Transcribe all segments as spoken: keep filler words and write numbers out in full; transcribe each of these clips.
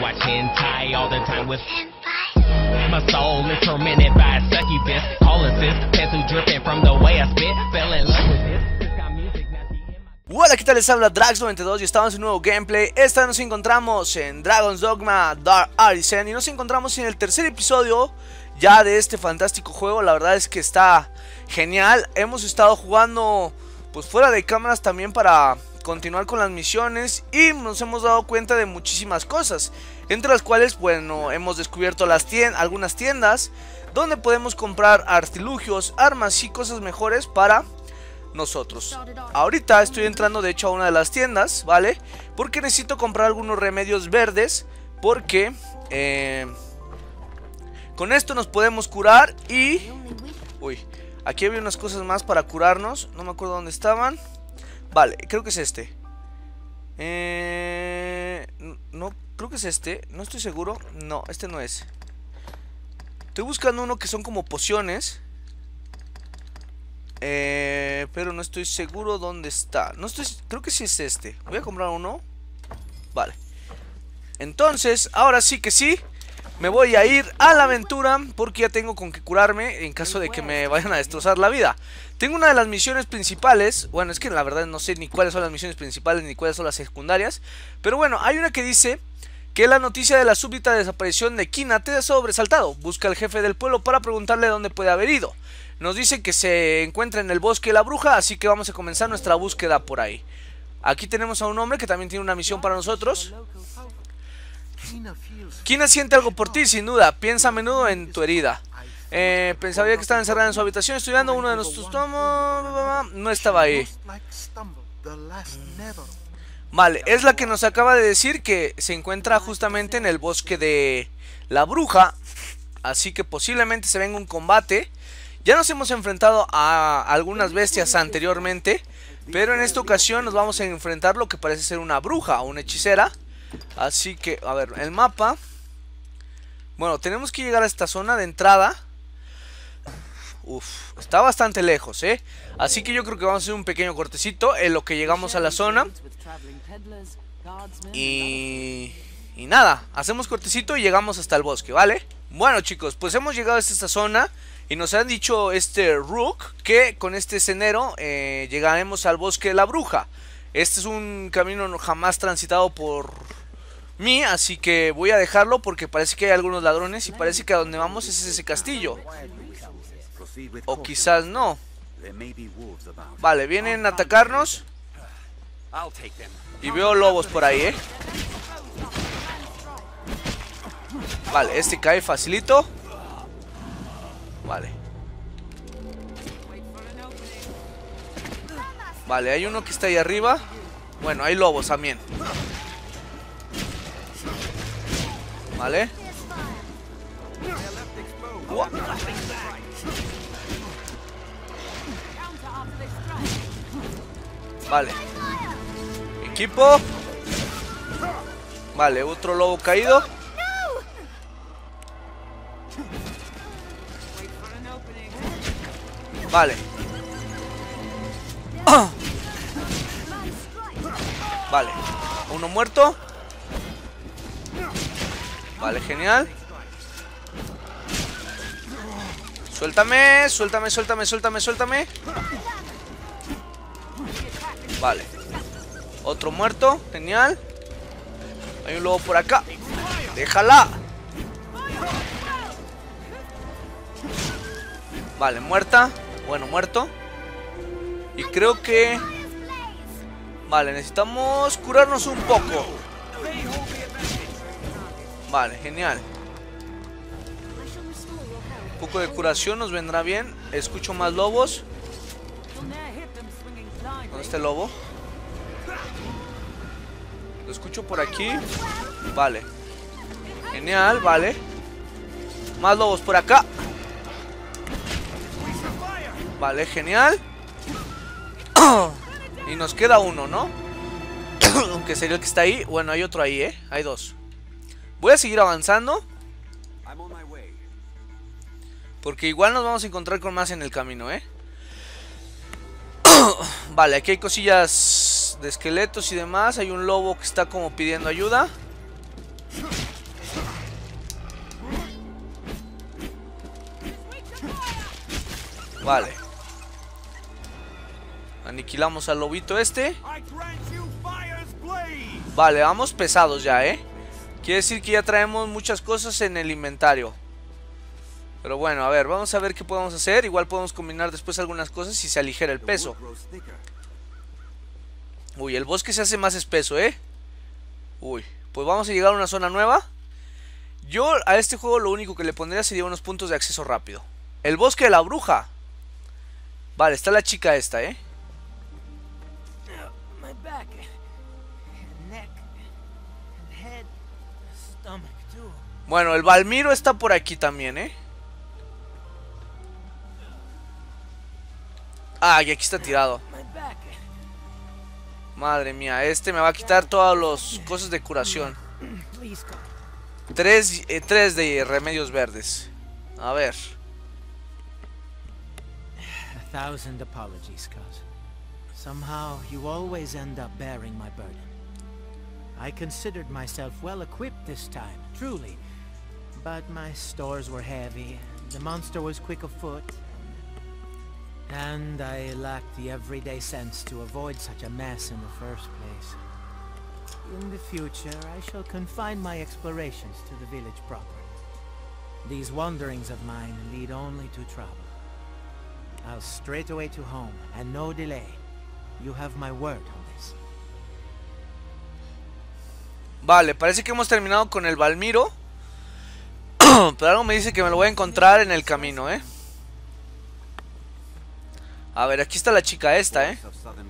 watch hentai all the time with my soul is tormented by a succubus. Call assist, pencil dripping from the way I spit. Fell in love with this. It's got music, now she in my... Hola, ¿qué tal? Les habla Drax noventa y dos y estamos en un nuevo gameplay. Esta vez nos encontramos en Dragon's Dogma Dark Arisen y nos encontramos en el tercer episodio ya de este fantástico juego. La verdad es que está genial. Hemos estado jugando pues fuera de cámaras también para continuar con las misiones y nos hemos dado cuenta de muchísimas cosas, entre las cuales, bueno, hemos descubierto las tiendas, algunas tiendas donde podemos comprar artilugios, armas y cosas mejores para nosotros. Ahorita estoy entrando de hecho a una de las tiendas, ¿vale? Porque necesito comprar algunos remedios verdes, porque eh, con esto nos podemos curar y... Uy, aquí había unas cosas más para curarnos, no me acuerdo dónde estaban. Vale, creo que es este. Eh, no, creo que es este, no estoy seguro. No, este no es. Estoy buscando uno que son como pociones. Eh, pero no estoy seguro dónde está. No estoy, creo que sí es este. Voy a comprar uno. Vale. Entonces, ahora sí que sí. Me voy a ir a la aventura porque ya tengo con qué curarme en caso de que me vayan a destrozar la vida. Tengo una de las misiones principales. Bueno, es que la verdad no sé ni cuáles son las misiones principales ni cuáles son las secundarias. Pero bueno, hay una que dice que la noticia de la súbita desaparición de Kina te ha sobresaltado. Busca al jefe del pueblo para preguntarle dónde puede haber ido. Nos dice que se encuentra en el bosque de la bruja, así que vamos a comenzar nuestra búsqueda por ahí. Aquí tenemos a un hombre que también tiene una misión para nosotros. Kina siente algo por ti, sin duda. Piensa a menudo en tu herida. Eh, pensaba que estaba encerrada en su habitación estudiando uno de nuestros tomos. No estaba ahí. Vale, es la que nos acaba de decir que se encuentra justamente en el bosque de la bruja. Así que posiblemente se venga un combate. Ya nos hemos enfrentado a algunas bestias anteriormente, pero en esta ocasión nos vamos a enfrentar lo que parece ser una bruja o una hechicera. Así que, a ver, el mapa. Bueno, tenemos que llegar a esta zona de entrada. Uf, está bastante lejos, ¿eh? Así que yo creo que vamos a hacer un pequeño cortecito en lo que llegamos a la zona. Y... Y nada, hacemos cortecito y llegamos hasta el bosque, ¿vale? Bueno, chicos, pues hemos llegado hasta esta zona. Y nos han dicho este Rook que con este sendero eh, llegaremos al bosque de la bruja. Este es un camino jamás transitado por mí, así que voy a dejarlo porque parece que hay algunos ladrones y parece que a donde vamos es ese castillo. O quizás no. Vale, vienen a atacarnos. Y veo lobos por ahí, ¿eh? Vale, este cae facilito. Vale. Vale, hay uno que está ahí arriba. Bueno, hay lobos también. Vale. Uah. Vale. Equipo. Vale, otro lobo caído. Vale. Vale. Uno muerto. Vale, genial. Suéltame, suéltame, suéltame, suéltame, suéltame. Vale. Otro muerto, genial. Hay un lobo por acá. Déjala. Vale, muerta. Bueno, muerto. Y creo que... Vale, necesitamos curarnos un poco. Vale, genial. Un poco de curación nos vendrá bien. Escucho más lobos. ¿Dónde está el lobo? Lo escucho por aquí. Vale. Genial, vale. Más lobos por acá. Vale, genial. Y nos queda uno, ¿no? Aunque sería el que está ahí. Bueno, hay otro ahí, ¿eh? Hay dos. Voy a seguir avanzando. Porque igual nos vamos a encontrar con más en el camino, ¿eh? Vale, aquí hay cosillas de esqueletos y demás. Hay un lobo que está como pidiendo ayuda. Vale. Aniquilamos al lobito este. Vale, vamos pesados ya, ¿eh? Quiere decir que ya traemos muchas cosas en el inventario. Pero bueno, a ver, vamos a ver qué podemos hacer. Igual podemos combinar después algunas cosas y se aligera el peso. Uy, el bosque se hace más espeso, ¿eh? Uy, pues vamos a llegar a una zona nueva. Yo a este juego lo único que le pondría sería unos puntos de acceso rápido. El bosque de la bruja. Vale, está la chica esta, ¿eh? Bueno, el Valmiro está por aquí también, ¿eh? Ah, y aquí está tirado. Madre mía, este me va a quitar todas las cosas de curación. Tres, eh, tres de remedios verdes. A ver. A thousand apologies, cuz. Somehow you always end up bearing my burden. I considered myself well equipped this time, truly. But my stores were heavy, the monster was quick of foot, and I lacked the everyday sense to avoid such a mess in the first place. In the future, I shall confine my explorations to the village proper. These wanderings of mine lead only to trouble. I'll straight away to home, and no delay. You have my word on this. Vale, parece que hemos terminado con el Valmiro. Pero algo me dice que me lo voy a encontrar en el camino, ¿eh? A ver, aquí está la chica esta, ¿eh?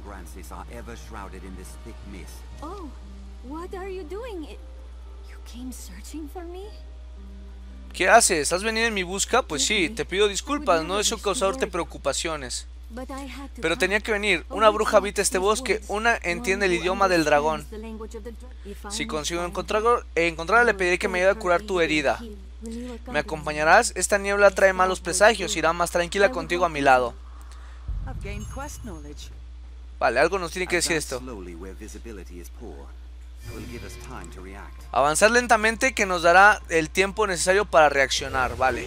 Oh, what are you doing? You came searching for me? ¿Qué haces? ¿Has venido en mi busca? Pues sí, te pido disculpas, no deseo causarte preocupaciones. Pero tenía que venir. Una bruja habita este bosque, una entiende el idioma del dragón. Si consigo encontrar, encontrarla, le pediré que me ayude a curar tu herida. ¿Me acompañarás? Esta niebla trae malos presagios, irá más tranquila contigo a mi lado. Vale, algo nos tiene que decir esto. Avanzar lentamente, que nos dará el tiempo necesario para reaccionar. Vale.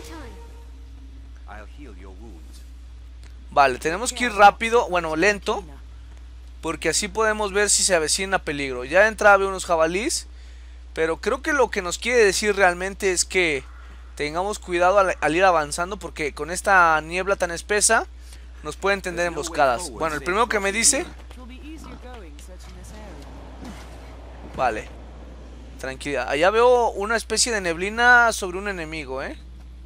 Vale, tenemos que ir rápido, bueno, lento, porque así podemos ver si se avecina peligro. Ya de entrada veo unos jabalís, pero creo que lo que nos quiere decir realmente es que tengamos cuidado al, al ir avanzando, porque con esta niebla tan espesa nos pueden tender emboscadas. Bueno, el primero que me dice... Vale, tranquilidad. Allá veo una especie de neblina sobre un enemigo, ¿eh?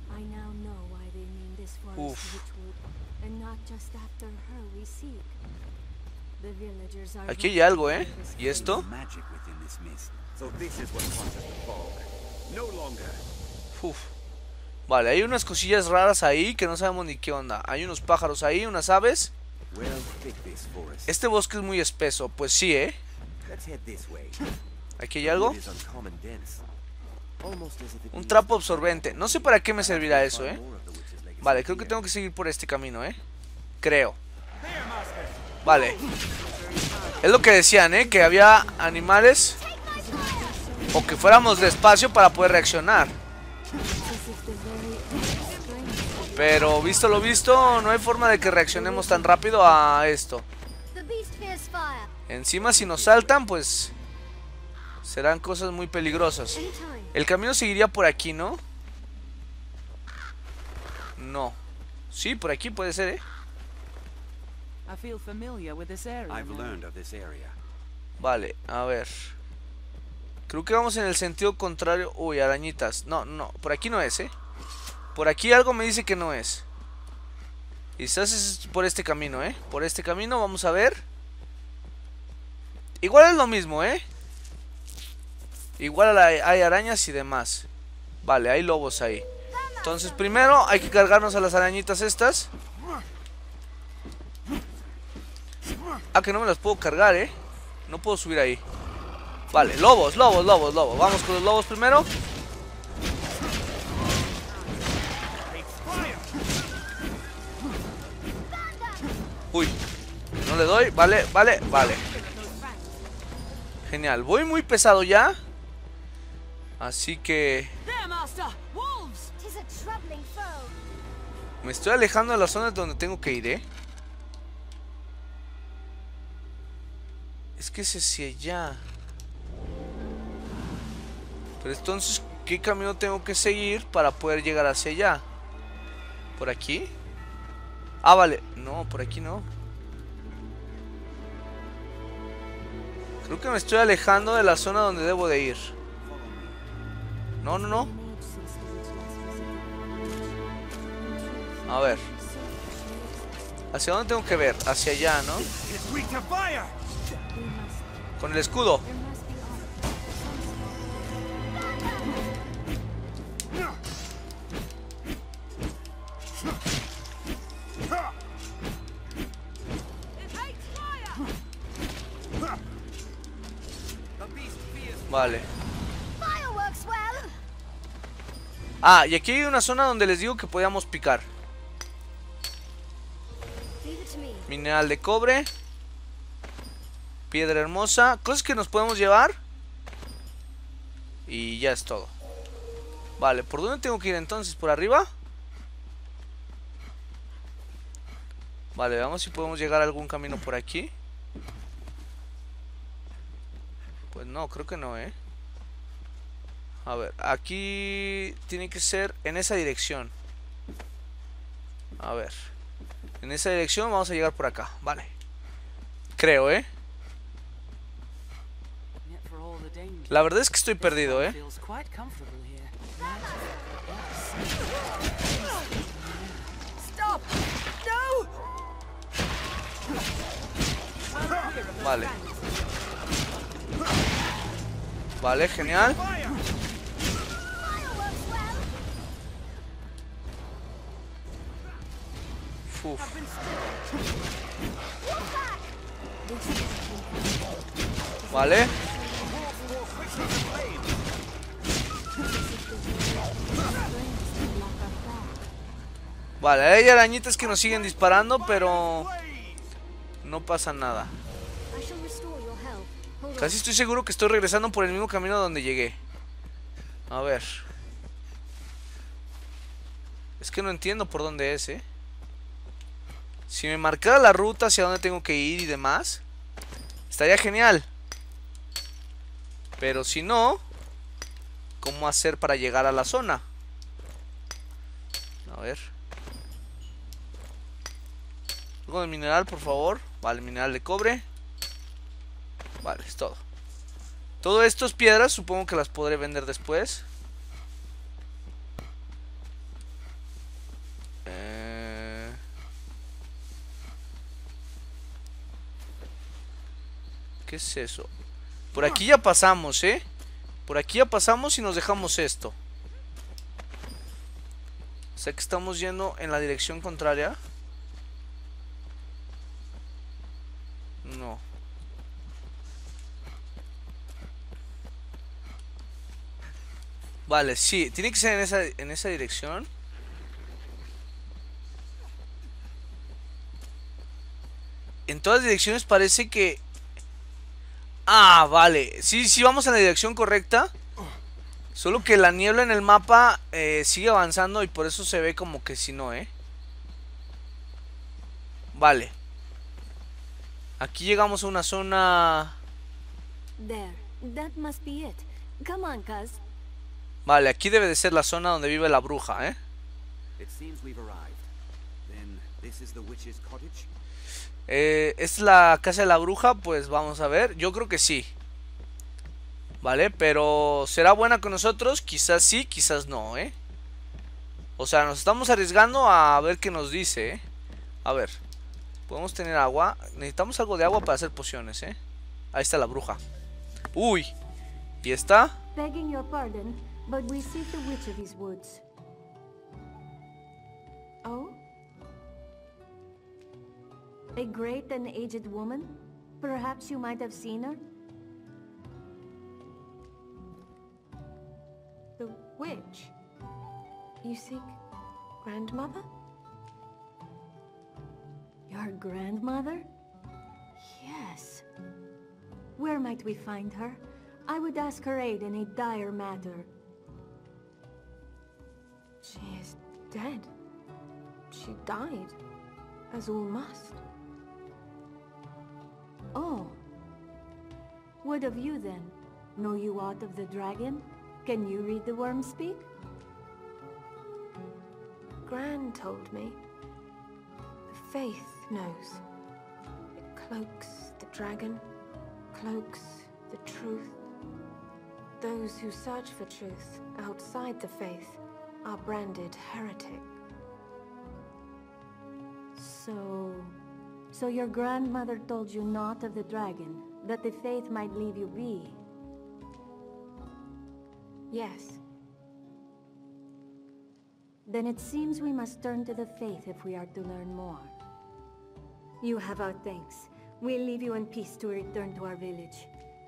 Uf. Aquí hay algo, ¿eh? ¿Y esto? Uf. Vale, hay unas cosillas raras ahí que no sabemos ni qué onda. Hay unos pájaros ahí, unas aves. Este bosque es muy espeso. Pues sí, ¿eh? Aquí hay algo. Un trapo absorbente. No sé para qué me servirá eso, ¿eh? Vale, creo que tengo que seguir por este camino, ¿eh? Creo. Vale. Es lo que decían, ¿eh? Que había animales. O que fuéramos despacio para poder reaccionar. Pero visto lo visto, no hay forma de que reaccionemos tan rápido a esto. Encima si nos saltan, pues serán cosas muy peligrosas. El camino seguiría por aquí, ¿no? No. Sí, por aquí puede ser, ¿eh? Vale, a ver. Creo que vamos en el sentido contrario. Uy, arañitas. No, no, por aquí no es, ¿eh? Por aquí algo me dice que no es. Quizás es por este camino, ¿eh? Por este camino, vamos a ver. Igual es lo mismo, ¿eh? Igual hay arañas y demás. Vale, hay lobos ahí. Entonces primero hay que cargarnos a las arañitas estas. Ah, que no me las puedo cargar, ¿eh? No puedo subir ahí. Vale, lobos, lobos, lobos, lobos. Vamos con los lobos primero. Uy, no le doy, vale, vale, vale. Genial, voy muy pesado ya. Así que There, Master! Wolves! Tis a troubling foe. me estoy alejando de la zona donde tengo que ir, ¿eh? Es que es hacia allá. Pero entonces, ¿qué camino tengo que seguir para poder llegar hacia allá? ¿Por aquí? Ah, vale. No, por aquí no. Creo que me estoy alejando de la zona donde debo de ir. No, no, no. A ver. ¿Hacia dónde tengo que ver? Hacia allá, ¿no? Con el escudo. Vale. Fireworks, well. Ah, y aquí hay una zona donde les digo que podíamos picar. Leave it to me. Mineral de cobre. Piedra hermosa. Cosas que nos podemos llevar. Y ya es todo. Vale, ¿por dónde tengo que ir entonces? ¿Por arriba? Vale, veamos si podemos llegar a algún camino por aquí. Pues no, creo que no, ¿eh? A ver, aquí tiene que ser en esa dirección. A ver. En esa dirección vamos a llegar por acá, vale. Creo, ¿eh? La verdad es que estoy perdido, ¿eh? Stop! No! Vale. Vale, genial. Uf. Vale. Vale, hay arañitas que nos siguen disparando, pero no pasa nada. I shall restore your health. Hold on. Casi estoy seguro que estoy regresando por el mismo camino donde llegué. A ver. Es que no entiendo por dónde es, ¿eh? Si me marcara la ruta hacia dónde tengo que ir y demás, estaría genial. Pero si no, ¿cómo hacer para llegar a la zona? A ver. Algo de mineral, por favor. Vale, mineral de cobre. Vale, es todo. Todo esto es piedras, supongo que las podré vender después. Eh... ¿Qué es eso? Por aquí ya pasamos, ¿eh? Por aquí ya pasamos y nos dejamos esto. O sea que estamos yendo en la dirección contraria. No. Vale, sí, tiene que ser en esa, en esa dirección. En todas direcciones parece que... Ah, vale. Sí, sí, vamos en la dirección correcta. Solo que la niebla en el mapa eh, sigue avanzando y por eso se ve como que si no, ¿eh? Vale. Aquí llegamos a una zona... There. That must be it. Come on, cuz. Vale, aquí debe de ser la zona donde vive la bruja, ¿eh? It seems we've arrived. Then this is the witch's cottage? Eh, ¿es la casa de la bruja? Pues vamos a ver. Yo creo que sí. Vale, pero ¿será buena con nosotros? Quizás sí, quizás no, ¿eh? O sea, nos estamos arriesgando a ver qué nos dice, ¿eh? A ver. Podemos tener agua. Necesitamos algo de agua para hacer pociones, ¿eh? Ahí está la bruja. Uy. ¿Y esta? Begging your pardon, but we seek the witch of these woods. Oh? A great and aged woman? Perhaps you might have seen her? The witch? You seek grandmother? Your grandmother? Yes. Where might we find her? I would ask her aid in a dire matter. She is dead. She died, as all must. Oh. What of you then? Know you aught of the dragon? Can you read the worm speak? Gran told me. The faith knows. It cloaks the dragon, cloaks the truth. Those who search for truth outside the faith are branded heretic. So... So your grandmother told you not of the dragon, that the faith might leave you be? Yes. Then it seems we must turn to the faith if we are to learn more. You have our thanks. We'll leave you in peace to return to our village.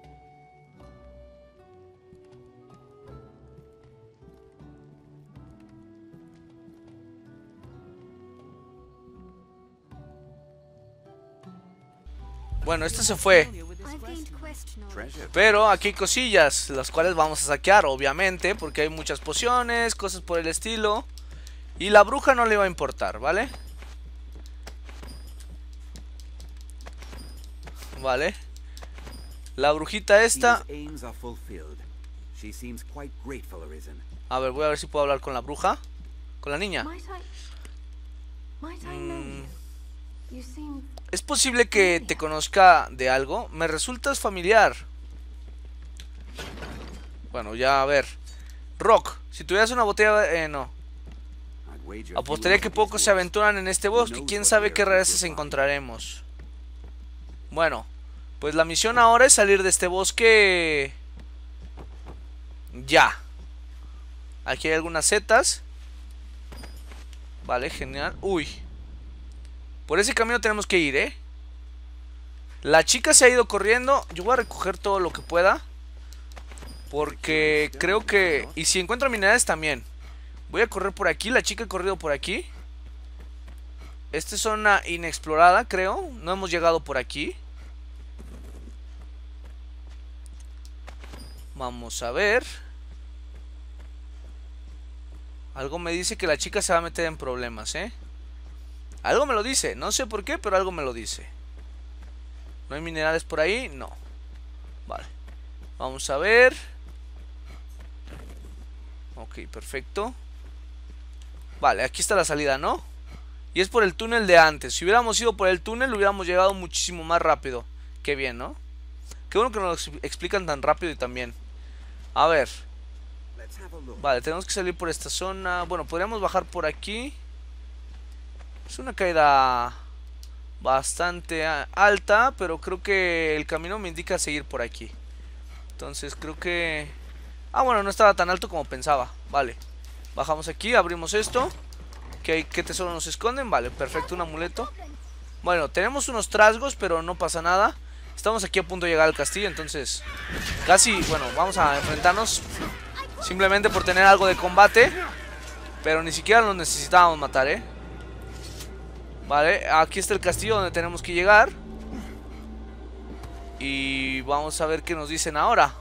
Bueno, este se fue. Pero aquí hay cosillas, las cuales vamos a saquear, obviamente, porque hay muchas pociones, cosas por el estilo. Y la bruja no le va a importar, ¿vale? Vale. La brujita esta... A ver, voy a ver si puedo hablar con la bruja. Con la niña. Mm. ¿Es posible que te conozca de algo? Me resultas familiar. Bueno, ya a ver. Rock, si tuvieras una botella... Eh, no. Apostaría que pocos se aventuran en este bosque. ¿Quién sabe qué rarezas encontraremos? Bueno, pues la misión ahora es salir de este bosque... Ya. Aquí hay algunas setas. Vale, genial. Uy. Por ese camino tenemos que ir, ¿eh? La chica se ha ido corriendo. Yo voy a recoger todo lo que pueda, porque creo que... Y si encuentro minerales también. Voy a correr por aquí. La chica ha corrido por aquí. Esta es zona inexplorada, creo. No hemos llegado por aquí. Vamos a ver. Algo me dice que la chica se va a meter en problemas, ¿eh? Algo me lo dice, no sé por qué, pero algo me lo dice. ¿No hay minerales por ahí? No. Vale. Vamos a ver. Ok, perfecto. Vale, aquí está la salida, ¿no? Y es por el túnel de antes. Si hubiéramos ido por el túnel, hubiéramos llegado muchísimo más rápido. Qué bien, ¿no? Qué bueno que nos lo explican tan rápido y tan bien. A ver. Vale, tenemos que salir por esta zona. Bueno, podríamos bajar por aquí. Es una caída bastante alta, pero creo que el camino me indica seguir por aquí. Entonces creo que... Ah, bueno, no estaba tan alto como pensaba. Vale, bajamos aquí, abrimos esto. ¿Qué, hay, qué tesoro nos esconden? Vale, perfecto, un amuleto. Bueno, tenemos unos trasgos, pero no pasa nada. Estamos aquí a punto de llegar al castillo, entonces casi, bueno, vamos a enfrentarnos simplemente por tener algo de combate. Pero ni siquiera nos necesitábamos matar, ¿eh? Vale, aquí está el castillo donde tenemos que llegar. Y vamos a ver qué nos dicen ahora.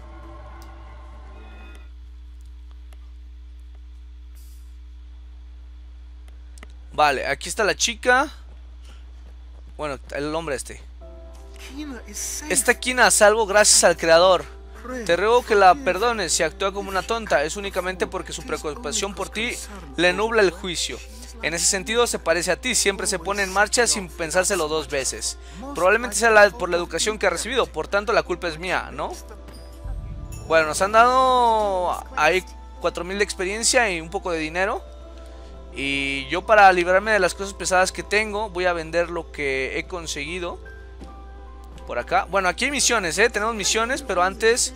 Vale, aquí está la chica. Bueno, el hombre este. Está Kina a salvo gracias al creador. Te ruego que la perdones si actúa como una tonta. Es únicamente porque su preocupación por ti le nubla el juicio. En ese sentido se parece a ti, siempre se pone en marcha sin pensárselo dos veces. Probablemente sea la, por la educación que ha recibido, por tanto la culpa es mía, ¿no? Bueno, nos han dado ahí cuatro mil de experiencia y un poco de dinero. Y yo, para librarme de las cosas pesadas que tengo, voy a vender lo que he conseguido por acá. Bueno, aquí hay misiones, ¿eh? Tenemos misiones, pero antes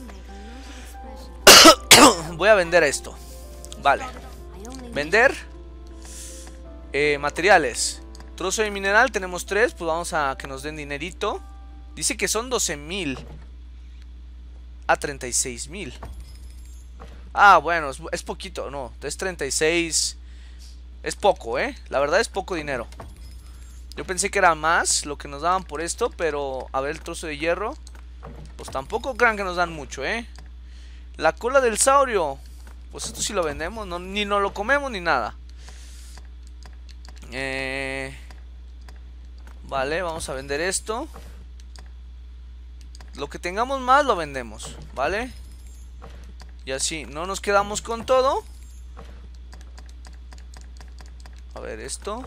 voy a vender esto. Vale, vender. Eh, materiales. Trozo de mineral, tenemos tres. Pues vamos a que nos den dinerito. Dice que son doce mil a treinta y seis mil. Ah, bueno, es, es poquito, no, es treinta y seis. Es poco, eh, la verdad es poco dinero. Yo pensé que era más lo que nos daban por esto, pero a ver, el trozo de hierro. tenemos. Tampoco crean que nos dan mucho, ¿eh? La cola del saurio. Pues esto sí lo vendemos. No, ni nos lo comemos ni nada. Eh... Vale, vamos a vender esto. Lo que tengamos más lo vendemos, ¿vale? Y así, no nos quedamos con todo. A ver, esto.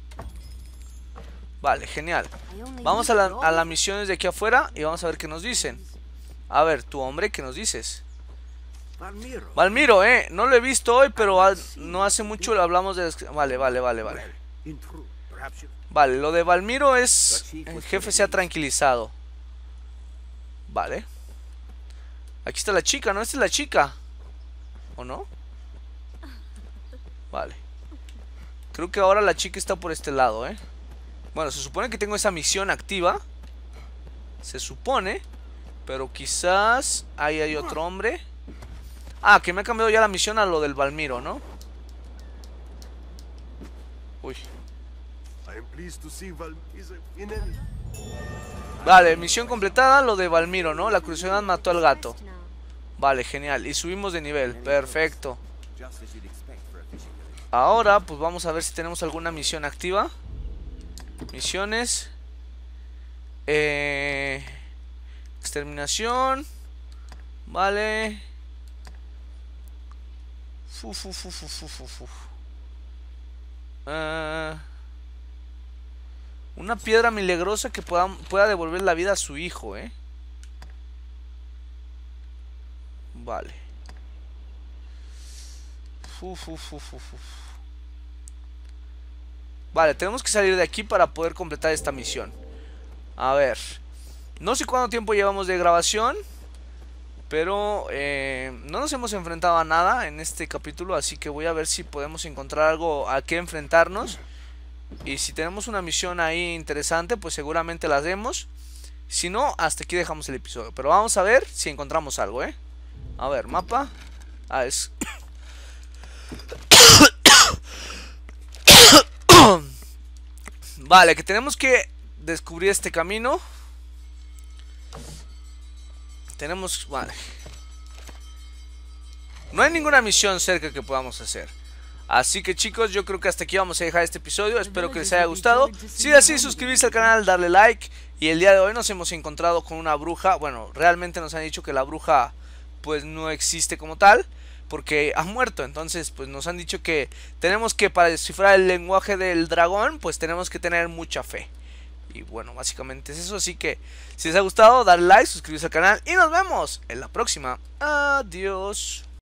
Vale, genial. Vamos a, la, a las misiones de aquí afuera y vamos a ver qué nos dicen. A ver, tu hombre, ¿qué nos dices? Valmiro. Valmiro, eh, no lo he visto hoy, pero al, no hace mucho hablamos de... Vale, vale, vale, vale. Vale, lo de Valmiro es... El jefe se ha tranquilizado. Vale. Aquí está la chica, ¿no? Esta es la chica. ¿O no? Vale. Creo que ahora la chica está por este lado, ¿eh? Bueno, se supone que tengo esa misión activa. Se supone. Pero quizás ahí hay otro hombre. Ah, que me ha cambiado ya la misión a lo del Valmiro, ¿no? Uy. Vale, misión completada, lo de Valmiro, ¿no? La curiosidad mató al gato. Vale, genial. Y subimos de nivel, perfecto. Ahora, pues vamos a ver si tenemos alguna misión activa. Misiones. Eh... Exterminación. Vale. Fu, fu, fu, fu, fu, fu, fu. Uh, una piedra milagrosa que pueda, pueda devolver la vida a su hijo, ¿eh? Vale. Fu, fu, fu, fu, fu. Vale, tenemos que salir de aquí para poder completar esta misión. A ver. No sé cuánto tiempo llevamos de grabación. Pero eh, no nos hemos enfrentado a nada en este capítulo. Así que voy a ver si podemos encontrar algo a qué enfrentarnos. Y si tenemos una misión ahí interesante, pues seguramente la haremos. Si no, hasta aquí dejamos el episodio. Pero vamos a ver si encontramos algo, ¿eh? A ver, mapa. Ah, es... Vale, que tenemos que descubrir este camino. Tenemos... Vale. No hay ninguna misión cerca que podamos hacer. Así que chicos, yo creo que hasta aquí vamos a dejar este episodio. Espero que les haya gustado. Si es así, suscribirse al canal, darle like. Y el día de hoy nos hemos encontrado con una bruja. Bueno, realmente nos han dicho que la bruja pues no existe como tal, porque ha muerto. Entonces pues nos han dicho que tenemos que, para descifrar el lenguaje del dragón, pues tenemos que tener mucha fe. Y bueno, básicamente es eso. Así que si les ha gustado, darle like, suscribirse al canal. Y nos vemos en la próxima. Adiós.